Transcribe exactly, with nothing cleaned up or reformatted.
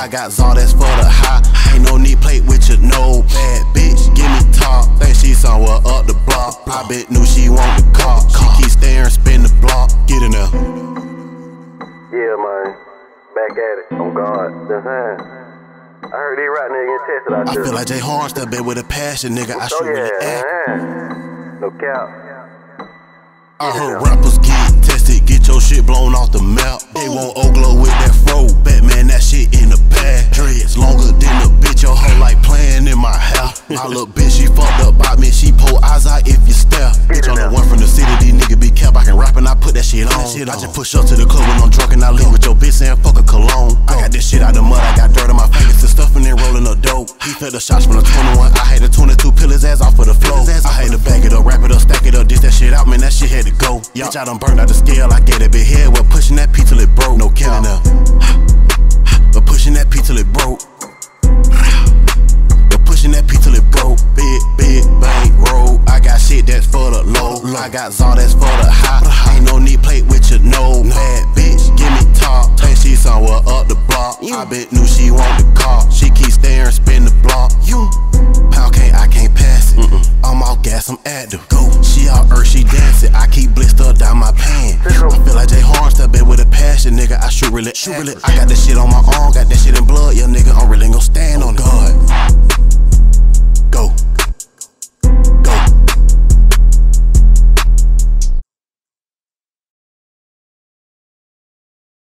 got Zall, that's for the high. Ain't no need plate with your no bad bitch. Give me top, think she somewhere up the block. I bet knew she want the car. She keep staring, spin the block. Get in there. Yeah, man. Back at it. On guard. That's saying. I heard these right niggas get tested out there. I feel like Jay Horn step in with a passion, nigga. I should oh, yeah, really act. Man. No cap. I heard rappers get tested, get your shit blown off the map. They want Oglo with that fro, Batman, that shit in the bag. Dreads longer than a bitch, your hoe like playing in my hair. My little bitch, she fucked up by me, she pull eyes out if you stare. Bitch, I'm the one from the city, these niggas be kept. I can rap and I put that shit on. I just push up to the club when I'm drunk and I leave with your bitch saying fuck a cologne. I got this shit out the mud, I got dirt on my fingers and stuff and then rolling up dope. He fed the shots from the twenty-one, I had the twenty-two pillars ass off for the flow. I had to bag it up, wrap it up, stack it up, dish that shit out, man, that shit had to go. Yo. Bitch, I done burned out the scale, I get a big head, well pushing that P till it broke. No killing her, but pushing that P till it broke. But pushing that P till it broke. Big, big, bang, roll. I got shit that's for the low. I got Zall, that's for the high. Ain't no need plate with your no bad bitch. Give me top, think she somewhere up the block. I bet knew she want the car. She keep staring, spin the block. You pound cake, I can't pass it. Mm-mm. I'm off gas, I'm active. Go. She out earth, she dancing. I keep blister down my pants. I feel like Jay Horn step in with a passion, nigga. I shoot really, shoot really. I got that shit on my arm, got that shit in blood, yeah, nigga. I'm really gon' stand on it. God.